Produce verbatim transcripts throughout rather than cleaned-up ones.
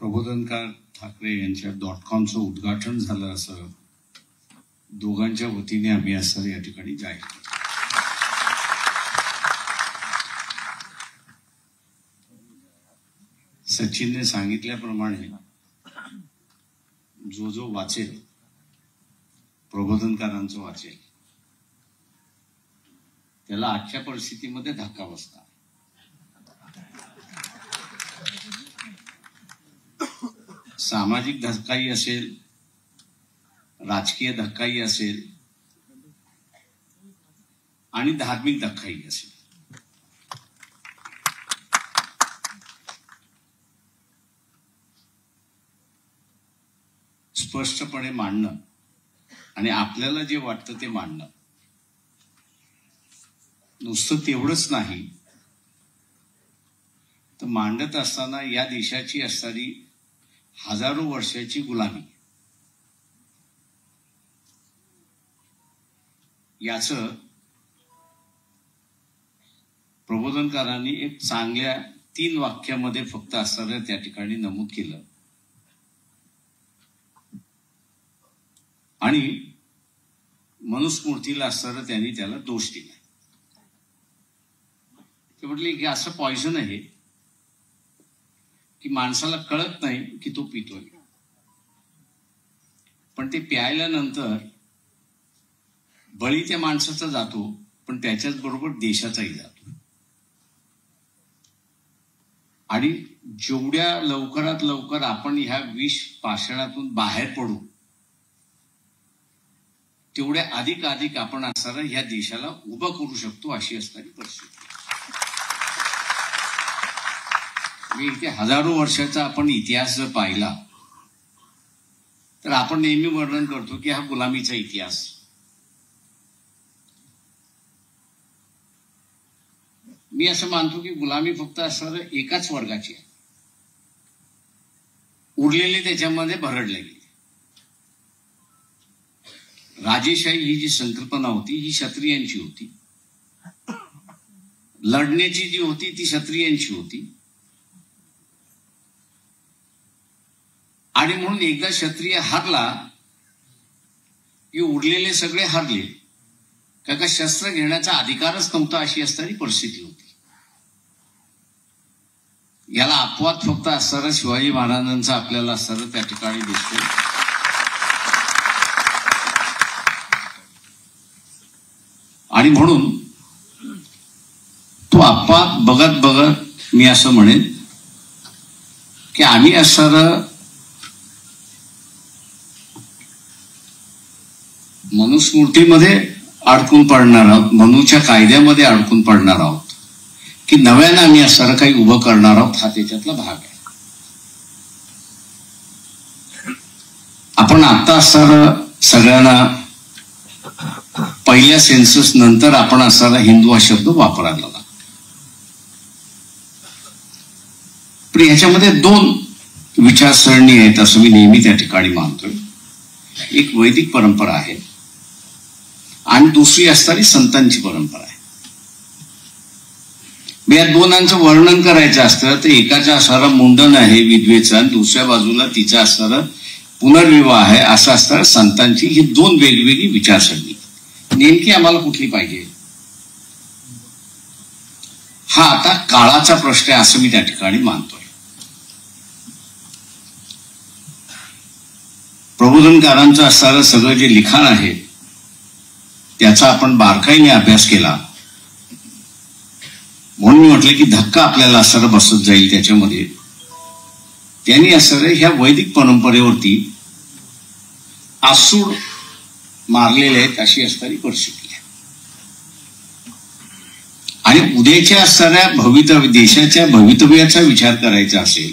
प्रबोधनकार ठाकरे यांच्या डॉट कॉमचं उद्घाटन झालं असं दोघांच्या वतीने आम्ही असं या ठिकाणी जाहीर करतो. सचिनने सांगितल्याप्रमाणे जो जो वाचेल प्रबोधनकारांचं वाचेल त्याला आजच्या परिस्थितीमध्ये धक्का बसणार. सामाजिक धक्काही असेल, राजकीय धक्काही असेल आणि धार्मिक धक्काही असेल. स्पष्टपणे मांडणं आणि आपल्याला जे वाटतं ते मांडणं, नुसतं तेवढंच नाही तर मांडत असताना या देशाची असणारी हजारो वर्षाची गुलामी याचं प्रबोधनकारांनी एक चांगल्या तीन वाक्यामध्ये फक्त असणाऱ्या त्या ठिकाणी नमूद केलं आणि मनुस्मृतीला असणारं त्यांनी त्याला दोष दिला. ते म्हटले की असं पॉइझन आहे की माणसाला कळत नाही की तो पितोय, पण ते प्यायल्यानंतर बळी त्या माणसाचा जातो पण त्याच्याच बरोबर देशाचाही जातो. आणि जेवढ्या लवकरात लवकर आपण ह्या विष पाषाणातून बाहेर पडू तेवढ्या अधिक अधिक आपण असणारा ह्या देशाला उभं करू शकतो अशी असणारी परिस्थिती. मी इथे हजारो वर्षाचा आपण इतिहास जर पाहिला तर आपण नेहमी वर्णन करतो की हा गुलामीचा इतिहास. मी असं मानतो की गुलामी फक्त असणाऱ्या एकाच वर्गाची आहे, उरलेले त्याच्यामध्ये भरडले गेले. राजेशाही ही जी संकल्पना होती ही क्षत्रियांची होती, लढण्याची जी होती ती क्षत्रियांची होती. आणि म्हणून एकदा क्षत्रिय हारला की उरलेले सगळे हारले, का शस्त्र घेण्याचा अधिकारच नव्हता अशी असणारी परिस्थिती होती. याला अपवाद फक्त असणारा शिवाजी महाराजांचा आपल्याला असणारा त्या ठिकाणी दिसतो. आणि म्हणून तो अपवाद बघत बघत मी असं म्हणेन की आम्ही असणारं मनुस्मृतीमध्ये अडकून पडणार आहोत, मनूच्या कायद्यामध्ये अडकून पडणार आहोत की नव्यानं आम्ही असणारं काही उभं करणार आहोत, हा त्याच्यातला भाग आहे. आपण आता असणारं सगळ्यांना पहिल्या सेन्सस नंतर आपण असणारा हिंदू हा शब्द वापरायला लागला. पण ह्याच्यामध्ये दोन विचारसरणी आहेत असं मी नेहमी त्या ठिकाणी मानतोय. एक वैदिक परंपरा आहे आणि दुसरी असणारी संतांची परंपरा आहे. या दोनांचं वर्णन करायचं असतं तर एकाचा असणारा मुंडन आहे विधवेचा आणि दुसऱ्या बाजूला तिचा असणारा पुनर्विवाह आहे असं असणारं संतांची. ही दोन वेगवेगळी विचारसरणी. नेमकी आम्हाला कुठली पाहिजे हा आता काळाचा प्रश्न आहे असं मी त्या ठिकाणी मानतोय. प्रबोधनकारांचं असणारं सगळं जे लिखाण आहे त्याचा आपण बारकाईने अभ्यास केला म्हणून मी म्हटलं की धक्का आपल्याला असणारं बसत जाईल त्याच्यामध्ये. त्यांनी असणारं ह्या वैदिक परंपरेवरती आसूड मारलेले आहेत अशी असणारी परिस्थिती आहे. आणि उद्याच्या असणाऱ्या भवितव्य देशाच्या भवितव्याचा विचार करायचा असेल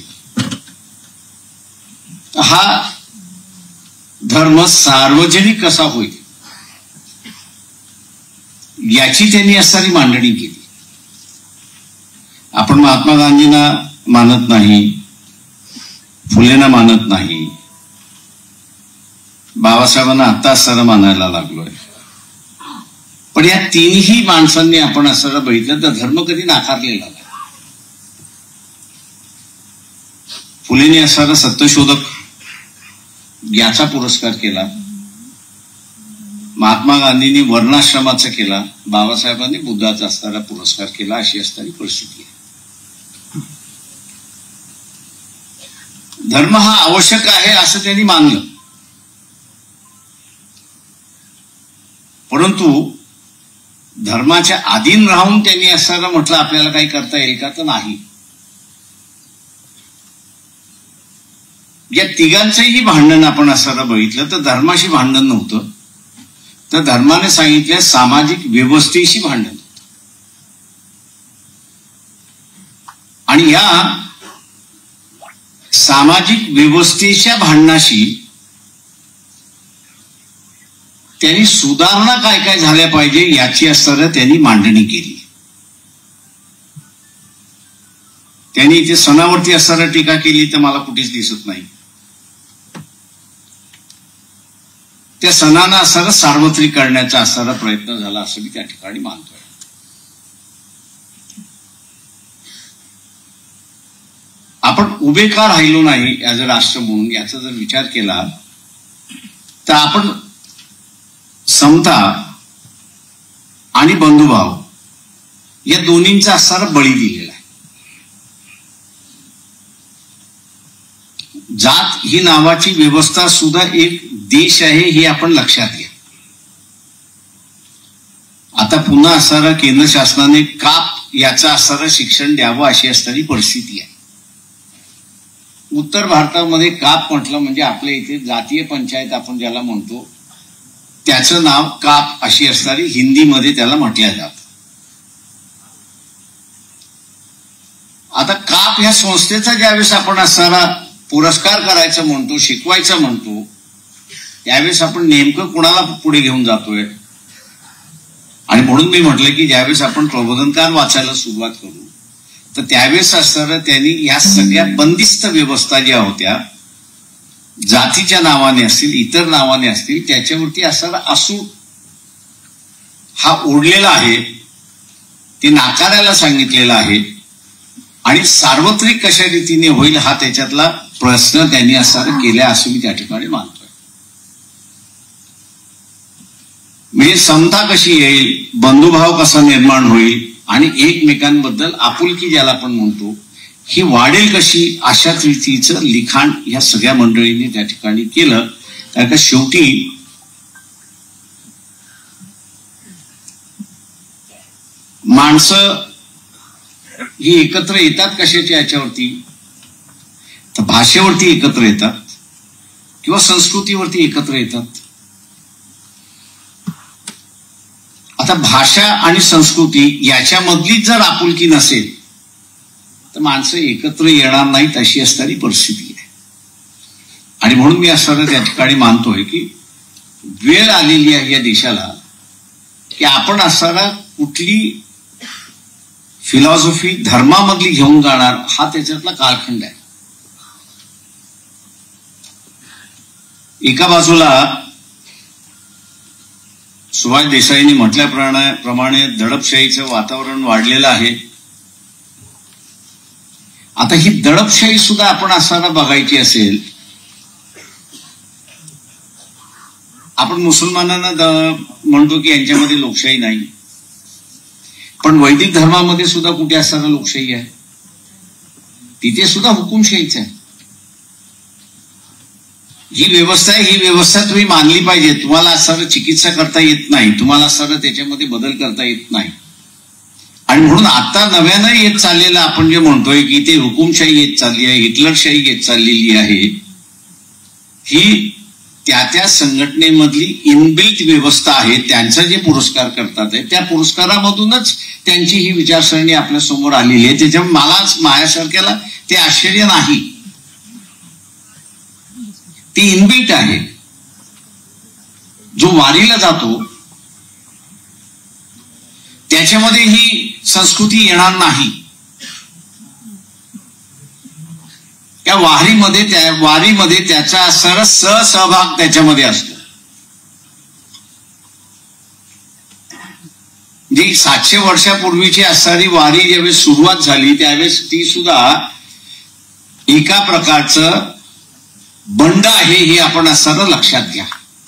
तर हा धर्म सार्वजनिक कसा होईल याची त्यांनी असणारी मांडणी केली. आपण महात्मा गांधींना मानत नाही, फुलेंना मानत नाही, बाबासाहेबांना आता असताना मानायला लागलोय. पण या तीनही माणसांनी आपण असं बघितलं तर धर्म कधी नाकारलेला नाही. फुलेंनी असणारा सत्यशोधक याचा पुरस्कार केला, महात्मा गांधींनी वर्णाश्रमाचा केला, बाबासाहेबांनी बुद्धाचा असणारा पुरस्कार केला, अशी असणारी परिस्थिती आहे. धर्म हा आवश्यक आहे असं त्यांनी मानलं, परंतु धर्माच्या अधीन राहून त्यांनी असं म्हटलं आपल्याला काही करता येईल का, तर नाही. या तिघांचंही भांडण आपण असं बघितलं तर धर्माशी भांडण नव्हतं, तर धर्माने सांगितलं सामाजिक व्यवस्थेशी भांडण होतं. आणि या सामाजिक व्यवस्थेच्या भांडणाशी त्यांनी सुधारणा काय काय झाल्या पाहिजे याची असणारं त्यांनी मांडणी केली. त्यांनी इथे सणावरती असणारं टीका केली तर मला कुठेच दिसत नाही. त्या सणांना असणारं सार्वत्रिक करण्याचा असणारा प्रयत्न झाला असं मी त्या ठिकाणी मानतोय. आपण उभे का राहिलो नाही ॲज अ राष्ट्र म्हणून याचा जर विचार केला तर आपण समता आणि बंधुभाव या दोन्हींचा असणारा बळी दिलेला आहे. जात ही नावाची व्यवस्था सुद्धा एक देश आहे हे आपण लक्षात घ्या. आता पुन्हा असणारा केंद्र शासनाने काप याचा असणारं शिक्षण द्यावं अशी असणारी परिस्थिती आहे. उत्तर भारतामध्ये काप म्हटलं म्हणजे आपल्या इथे जातीय पंचायत आपण ज्याला म्हणतो त्याचं नाव काप अशी असणारी हिंदीमध्ये त्याला म्हटलं जातं. आता काप ह्या संस्थेचा ज्यावेळेस आपण असणारा पुरस्कार करायचं म्हणतो, शिकवायचं म्हणतो, त्यावेळेस आपण नेमकं कुणाला पुढे घेऊन जातोय. आणि म्हणून मी म्हटलं की ज्यावेळेस आपण प्रबोधनकार वाचायला सुरुवात करू तर त्यावेळेस असणारं त्यांनी या सगळ्या बंदिस्त व्यवस्था ज्या होत्या जातीच्या नावाने असतील इतर नावाने असतील त्याच्यावरती असणारा असूड हा ओढलेला आहे, ते नाकारायला सांगितलेला आहे. आणि सार्वत्रिक कशा रीतीने होईल हा त्याच्यातला प्रश्न त्यांनी असणारा केला असं मी त्या ठिकाणी मानतोय. म्हणजे समता कशी येईल, बंधुभाव कसा निर्माण होईल आणि एकमेकांबद्दल आपुलकी ज्याला आपण म्हणतो ही वाढेल कशी, अशा रीतीचं लिखाण या सगळ्या मंडळींनी त्या ठिकाणी केलं. कारण का शेवटी माणसं ही एकत्र येतात कशाच्या याच्यावरती, तर भाषेवरती एकत्र येतात किंवा संस्कृतीवरती एकत्र येतात. आता भाषा आणि संस्कृती याच्यामधली जर आपुलकी नसेल तर माणसं एकत्र येणार नाहीत अशी असणारी परिस्थिती आहे. आणि म्हणून मी असणारं त्या ठिकाणी मानतोय की वेळ आलेली आहे या देशाला की आपण असणारा कुठली फिलॉसॉफी धर्मामधली घेऊन जाणार हा त्याच्यातला कालखंड आहे. एका बाजूला सुभाष देसाईंनी म्हटल्याप्रमाणे दडपशाहीचं वातावरण वाढलेलं आहे. आता ही दडपशाही सुद्धा आपण असताना बघायची असेल, आपण मुसलमानांना म्हणतो की यांच्यामध्ये लोकशाही नाही, पण वैदिक धर्मामध्ये सुद्धा कुठे असताना लोकशाही आहे, तिथे सुद्धा हुकुमशाहीच आहे. ही व्यवस्था आहे, ही व्यवस्था तुम्ही मानली पाहिजे. तुम्हाला असणारं चिकित्सा करता येत नाही, तुम्हाला असणारं त्याच्यामध्ये बदल करता येत नाही. आणि म्हणून आता नव्यानं येत चाललेलं आपण जे म्हणतोय की ते हुकुमशाही येत चालली आहे, हिटलरशाही येत चाललेली आहे, ही त्या त्या संघटनेमधली इनबिल्ट व्यवस्था आहे. त्यांचा जे पुरस्कार करतात त्या पुरस्कारामधूनच त्यांची ही विचारसरणी आपल्या समोर आलेली आहे. त्याच्यामुळे मलाच माझ्यासारख्याला ते आश्चर्य नाही, ती इनबिल्ट आहे. जो वारीला जातो त्याच्यामध्ये ही संस्कृती येणार नाही. त्या वारीमध्ये त्या वारीमध्ये त्याचा सरस सहभाग त्याच्यामध्ये असतो. जी सातशे वर्षापूर्वीची असणारी वारी ज्यावेळेस सुरुवात झाली त्यावेळेस ती सुद्धा एका प्रकारचं बंड आहे हे आपण असणारं लक्षात घ्या.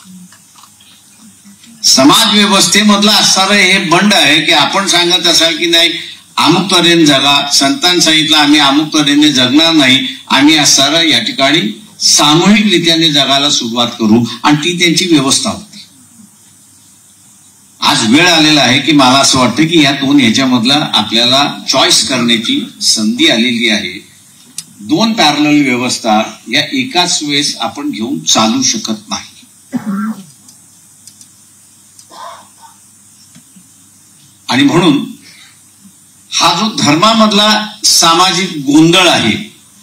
समाज व्यवस्थेमधलं असणारं हे बंड आहे की आपण सांगत असाल की नाही अमुक तऱ्हेने जगा, संतांनी सांगितलं आम्ही अमुक तऱ्हेने जगणार नाही, आम्ही असणारं या ठिकाणी सामूहिकरित्याने जगायला सुरुवात करू आणि ती त्यांची व्यवस्था होती. आज वेळ आलेला आहे की मला असं वाटतं की या दोन ह्याच्यामधला आपल्याला चॉईस करण्याची संधी आलेली आहे. दोन पॅरलल व्यवस्था या एकाच वेळेस आपण घेऊन चालू शकत नाही आणि म्हणून हा जो धर्मामधला सामाजिक गोंधळ आहे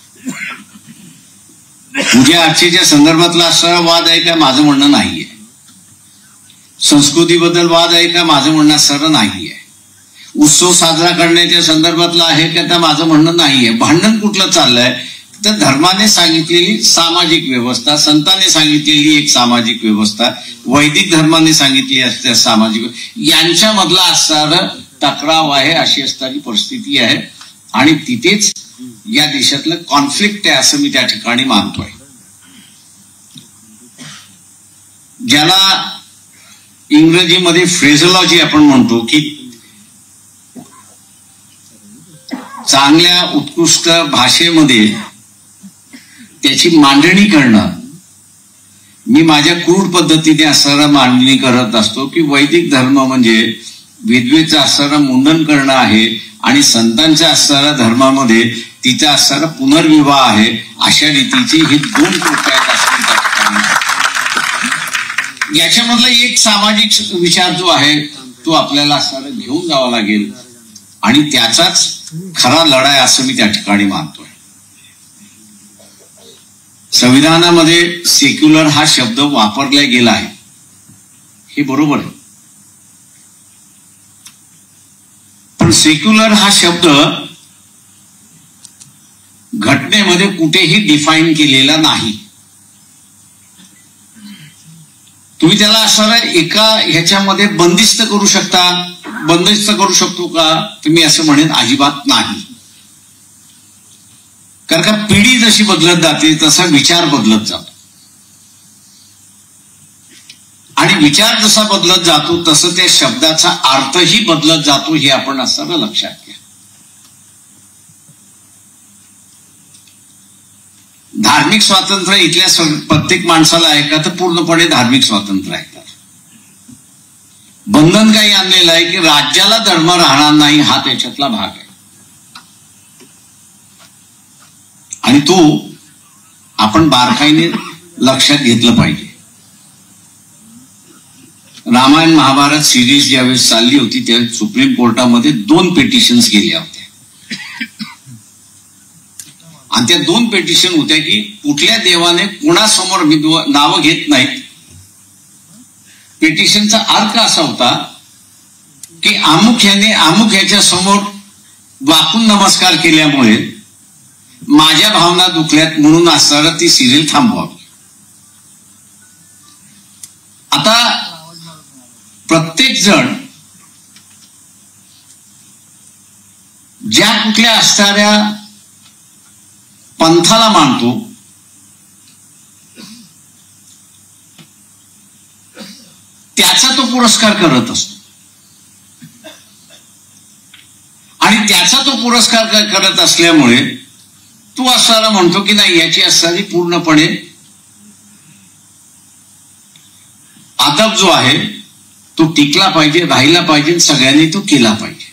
पूजा अर्चेच्या संदर्भातला असा वाद आहे का माझं म्हणणं नाहीये. संस्कृतीबद्दल वाद आहे का माझं म्हणणं सरळ नाहीये. उत्सव साजरा करण्याच्या संदर्भातला आहे का तर माझं म्हणणं नाहीये. भांडण कुठलं चाललंय तर धर्माने सांगितलेली सामाजिक व्यवस्था, संतांनी सांगितलेली एक सामाजिक व्यवस्था, वैदिक धर्माने सांगितली असते सामाजिक, यांच्यामधला असणारं टकराव आहे अशी असणारी परिस्थिती आहे आणि तिथेच या देशातलं कॉन्फ्लिक्ट आहे असं मी त्या ठिकाणी मानतोय. ज्याला इंग्रजीमध्ये फ्रेझोलॉजी आपण म्हणतो की चांगल्या उत्कृष्ट भाषेमध्ये त्याची मांडणी करणं, मी माझ्या क्रूड पद्धतीने असणारा मांडणी करत असतो की वैदिक धर्म म्हणजे विधवेचं असणारं मुंडन करणं आहे आणि संतांच्या असणाऱ्या धर्मामध्ये तिचा असणारा पुनर्विवाह आहे. अशा रीतीची ही दोन कृत्य आहेत असतात. याच्यामधला एक सामाजिक विचार जो आहे तो आपल्याला असणारा घेऊन जावा लागेल आणि त्याचाच खरा लढाई असं मी त्या ठिकाणी मानतोय. संविधानामध्ये सेक्युलर हा शब्द वापरला गेला आहे हे बरोबर आहे, पण सेक्युलर हा शब्द घटनेमध्ये कुठेही डिफाईन केलेला नाही. तुम्ही त्याला असणारा एका ह्याच्यामध्ये बंदिस्त करू शकता, बंदिस्त करू शकतो का तुम्ही असं म्हणेन अजिबात नाही. कारण का पिढी जशी बदलत जाते तसा विचार बदलत जातो आणि विचार जसा बदलत जातो तसं त्या शब्दाचा अर्थही बदलत जातो हे आपण असणारं लक्षात घ्या. धार्मिक स्वातंत्र्य इथल्या प्रत्येक माणसाला आहे का तर पूर्णपणे धार्मिक स्वातंत्र्य आहे. बंधन काही आणलेलं आहे की राज्याला धर्म राहणार नाही हा त्याच्यातला भाग आहे आणि तो आपण बारकाईने लक्षात घेतलं पाहिजे. रामायण महाभारत सिरीज ज्यावेळेस चालली होती त्यावेळेस सुप्रीम कोर्टामध्ये दोन पिटिशन्स गेल्या होत्या आणि त्या दोन पिटिशन होत्या की कुठल्या देवाने कोणासमोर मी नावं घेत नाहीत. पिटिशनचा अर्थ असा होता की अमुक ह्याने अमुक ह्याच्या समोर वाकून नमस्कार केल्यामुळे माझ्या भावना दुखल्यात म्हणून असणारं ती सिरियल थांबवावी. आता प्रत्येक जण ज्या कुठल्या असणाऱ्या पंथाला मानतो त्याचा तो पुरस्कार करत असतो आणि त्याचा तो पुरस्कार करत असल्यामुळे तो असणारा म्हणतो की नाही याची असणारी पूर्णपणे आदब जो आहे तो टिकला पाहिजे, राहिला पाहिजे, सगळ्यांनी तो केला पाहिजे.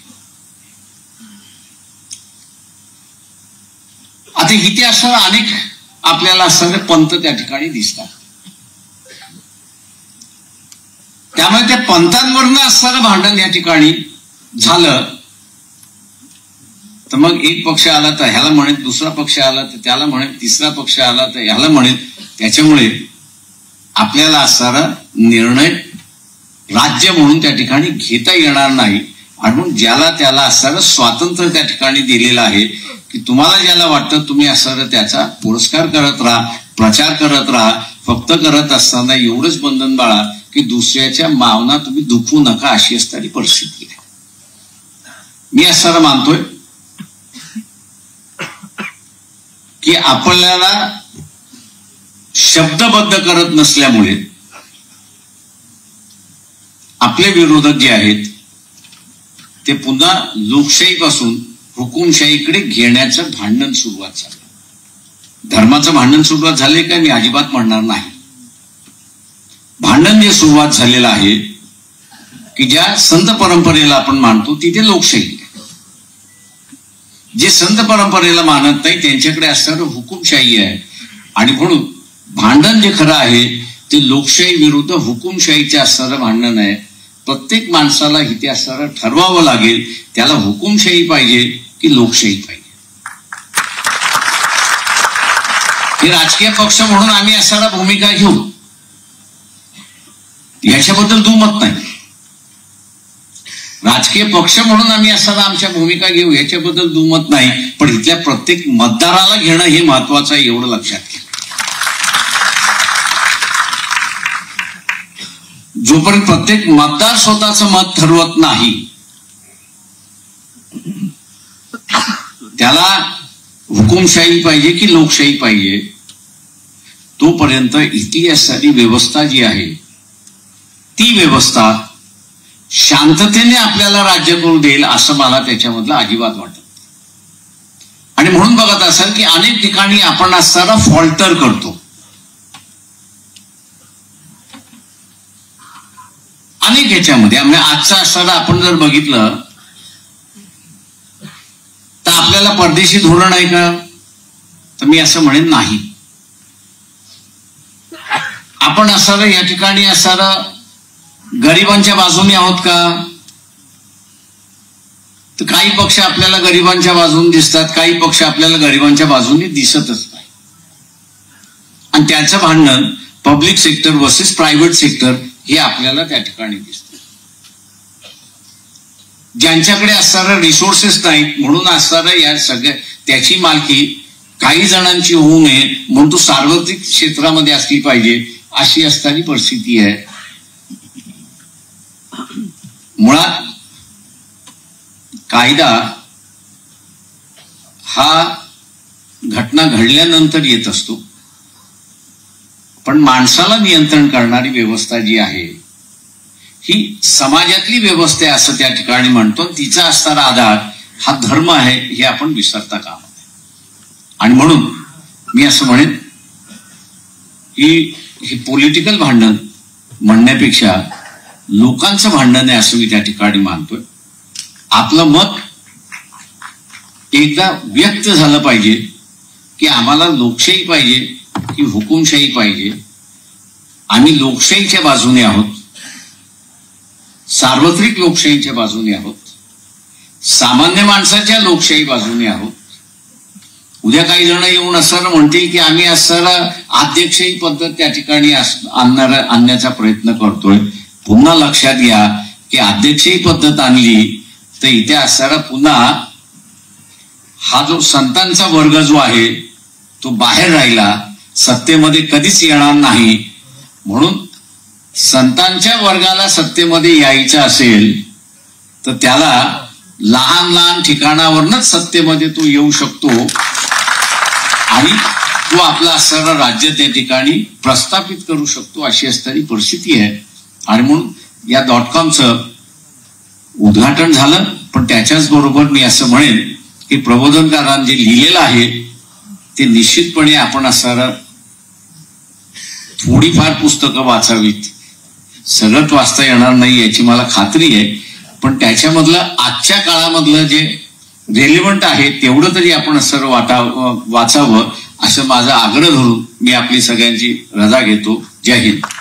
आता इथे असणारा अनेक आपल्याला असणारे पंथ त्या ठिकाणी दिसतात. त्यामुळे त्या पंथांवरनं असणारं भांडण या ठिकाणी झालं तर मग एक पक्ष आला तर ह्याला म्हणेल, दुसरा पक्ष आला तर त्याला म्हणेल, तिसरा पक्ष आला तर ह्याला म्हणेल. त्याच्यामुळे आपल्याला असणारा निर्णय राज्य म्हणून त्या ठिकाणी घेता येणार नाही. म्हणून ज्याला त्याला असणारं स्वातंत्र्य त्या ठिकाणी दिलेलं आहे की तुम्हाला ज्याला वाटतं तुम्ही असणारं त्याचा पुरस्कार करत राहा, प्रचार करत राहा. फक्त करत असताना एवढंच बंधन बाळा की दुसऱ्याच्या भावना तुम्ही दुखवू नका अशी असणारी परिस्थिती आहे. मी असणारं मानतोय की आपल्याला शब्दबद्ध करत नसल्यामुळे आपले विरोधक जे आहेत ते पुन्हा लोकशाहीपासून हुकुमशाहीकडे घेण्याचं भांडण सुरुवात झालं. धर्माचं भांडण सुरुवात झाले काय मी अजिबात म्हणणार नाही. भांडण जे सुरुवात झालेलं आहे की ज्या संत परंपरेला आपण मानतो तिथे लोकशाही, जे संत परंपरेला मानत नाही त्यांच्याकडे असणारं हुकुमशाही आहे. आणि म्हणून भांडण जे खरं आहे ते लोकशाही विरुद्ध हुकुमशाहीचे असणारं भांडण आहे. प्रत्येक माणसाला इथे असणारं ठरवावं लागेल त्याला हुकुमशाही पाहिजे की लोकशाही पाहिजे. हे राजकीय पक्ष म्हणून आम्ही असणारा भूमिका घेऊ याच्याबद्दल दुमत नाही. राजकीय पक्ष म्हणून आम्ही असणारा आमच्या भूमिका घेऊ याच्याबद्दल दुमत नाही. पण इथल्या प्रत्येक मतदाराला घेणं हे महत्वाचं आहे एवढं लक्षात घ्या. जोपर्यंत प्रत्येक मतदार स्वतःचं मत ठरवत नाही त्याला हुकुमशाही पाहिजे की लोकशाही पाहिजे तोपर्यंत इथली असणारी व्यवस्था जी आहे ती व्यवस्था शांततेने आपल्याला राज्य करू देईल असं मला त्याच्यामधलं अजिबात वाटत. आणि म्हणून बघत असाल की अनेक ठिकाणी आपण असताना फॉल्टर करतो. अनेक ह्याच्यामध्ये म्हणजे आजचा असताना आपण जर बघितलं तर आपल्याला परदेशी धोरण आहे का तर मी असं म्हणेन नाही. आपण असणारं या ठिकाणी असणारं गरिबांच्या बाजूने आहोत का तर काही पक्ष आपल्याला गरिबांच्या बाजूने दिसतात, काही पक्ष आपल्याला गरिबांच्या बाजूने दिसतच नाही. आणि त्याचं भांडण public sector versus private sector हे आपल्याला त्या ठिकाणी दिसतं. ज्यांच्याकडे असणारे रिसोर्सेस नाहीत म्हणून असणारं या सगळ्या त्याची मालकी काही जणांची होऊ नये म्हणून तो सार्वत्रिक क्षेत्रामध्ये असली पाहिजे अशी असणारी परिस्थिती आहे. मुळात कायदा हा घटना घडल्यानंतर येत असतो पण माणसाला नियंत्रण करणारी व्यवस्था जी आहे ही समाजातली व्यवस्था आहे असं त्या ठिकाणी म्हणतो. तिचा असणारा आधार हा धर्म आहे हे आपण विसरता कामा नये. आणि म्हणून मी असं म्हणेन की हे पॉलिटिकल भांडण म्हणण्यापेक्षा लोकांचं भांडण आहे असं मी त्या ठिकाणी मानतोय. आपलं मत एकदा व्यक्त झालं पाहिजे की आम्हाला लोकशाही पाहिजे की हुकुमशाही पाहिजे. आम्ही लोकशाहीच्या बाजूने आहोत, सार्वत्रिक लोकशाहीच्या बाजूने आहोत, सामान्य माणसाच्या लोकशाही बाजूने आहोत. उद्या काही जण येऊन असं म्हणतील की आम्ही असणारा अध्यक्षही पद्धत त्या ठिकाणी आणणारा आणण्याचा प्रयत्न करतोय. पुन्हा लक्षात घ्या की अध्यक्षही पद्धत आणली तर इथे असणारा पुन्हा हा जो संतांचा वर्ग जो आहे तो बाहेर राहिला, सत्तेमध्ये कधीच येणार नाही. म्हणून संतांच्या वर्गाला सत्तेमध्ये यायचं असेल तर त्याला लहान लहान ठिकाणावरनच सत्तेमध्ये तो येऊ शकतो आणि तो आपला असणारा राज्य त्या ठिकाणी प्रस्थापित करू शकतो अशी असणारी परिस्थिती आहे. आणि म्हणून या डॉट कॉमचं उद्घाटन झालं पण त्याच्याच बरोबर मी असं म्हणेन की प्रबोधनकारांनी जे लिहिलेलं आहे ते निश्चितपणे आपण असणारा थोडीफार पुस्तकं वाचावीत. सगळंच वाचता येणार नाही याची मला खात्री आहे पण त्याच्यामधलं आजच्या काळामधलं जे रेलिव्हंट आहे तेवढं तरी आपण सर्व वाटा वाचावं असं माझा आग्रह धरून मी आपली सगळ्यांची रजा घेतो. जय हिंद.